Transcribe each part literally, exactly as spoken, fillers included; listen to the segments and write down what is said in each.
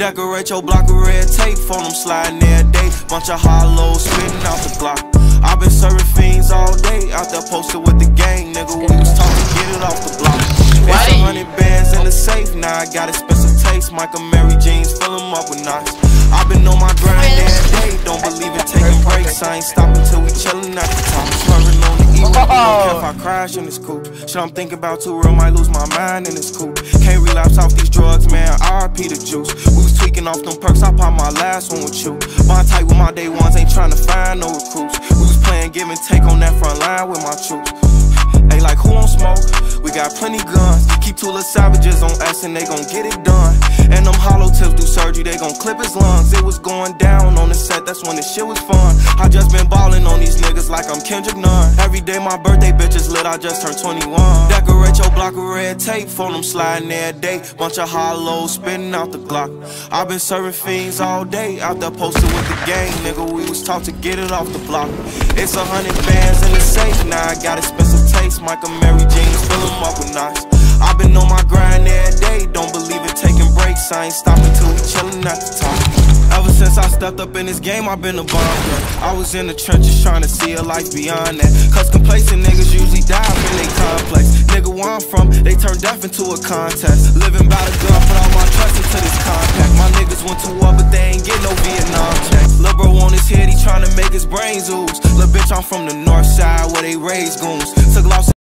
Decorate your block with red tape, phone them sliding every day. Bunch of hollows spitting out the Glock. I've been serving fiends all day, out there posted with the gang, nigga. We was talking, get it off the block. It's a hundred bands in the safe, now I got expensive taste. Michael Mary jeans, fill them up with knots. I've been on my grind every day, don't believe in taking breaks. I ain't stopping till we chillin' at the top. Swerving on the E, don't care if I crash in this coupe. Shit I'm thinking about too real, might lose my mind in this coupe. Can't relapse off these drugs, man, R I P the juice. We was tweaking off them perks, I popped my last one with you. Bond tight with my day ones, ain't trying to find no recruits. We was playing give and take on that front line with my troops. Hey, like who on smoke? We got plenty guns. Keep two little savages on us and they gon' get it done. And them hollow tips do surgery, they gon' clip his lungs. It was going down on the set, that's when the shit was fun. I just been ballin' on these niggas like I'm Kendrick Nunn. Every day my birthday bitches lit, I just turned twenty-one. Decorate your block with red tape, phone them sliding every day. Bunch of hollows spitting out the Glock. I've been serving fiends all day, out there posted with the gang, nigga. We was taught to get it off the block. It's a hundred bands in the safe, now I got expensive taste. Michael Mary jeans, fill them up with knots. I've been on my grind every day, don't believe in taking breaks. I ain't stopping till we chillin' at the top. Ever since I stepped up in this game, I've been a bomber. I was in the trenches trying to see a life beyond that. Cause complacent niggas usually die in they complex. Nigga, where I'm from, they turn death into a contest. Living by the gun, put all my trust into this compact. My niggas went to war, but they ain't get no Vietnam checks. Lil' bro on his head, he tryna make his brains ooze. Lil' bitch, I'm from the north side where they raise goons. Took loss.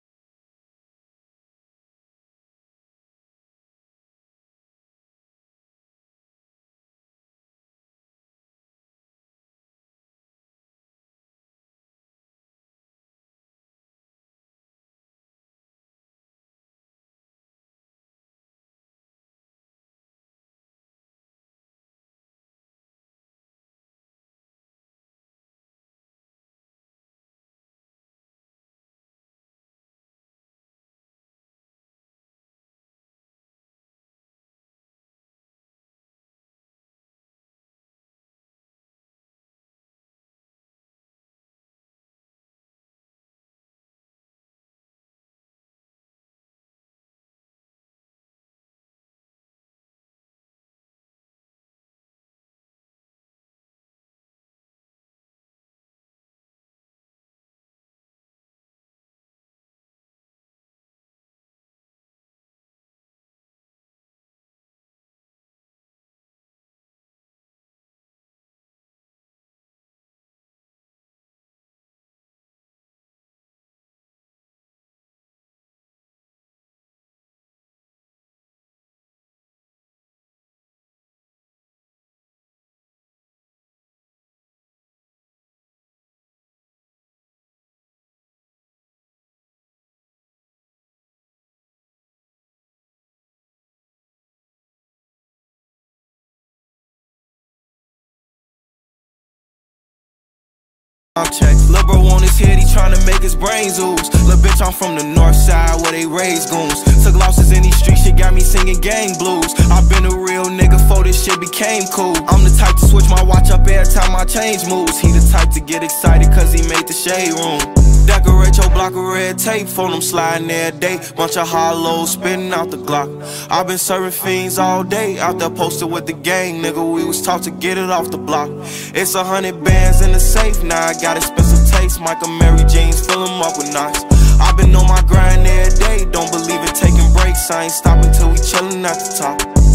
Checks. Lil' bro on his head, he tryna make his brains ooze. Lil' bitch, I'm from the north side where they raise goons. Took losses in these streets, shit got me singing gang blues. I've been a real nigga before this shit became cool. I'm the type to switch my watch up every time I change moves. He the type to get excited cause he made the shade room. Decorate your block with red tape, phone them sliding every day. Bunch of hollows spitting out the Glock. I've been serving fiends all day, out there posted with the gang, nigga. We was taught to get it off the block. It's a hundred bands in the safe, now I got expensive taste. Michael Mary jeans, fill them up with knots. I've been on my grind every day, don't believe in taking breaks. I ain't stopping till we chillin' at the top.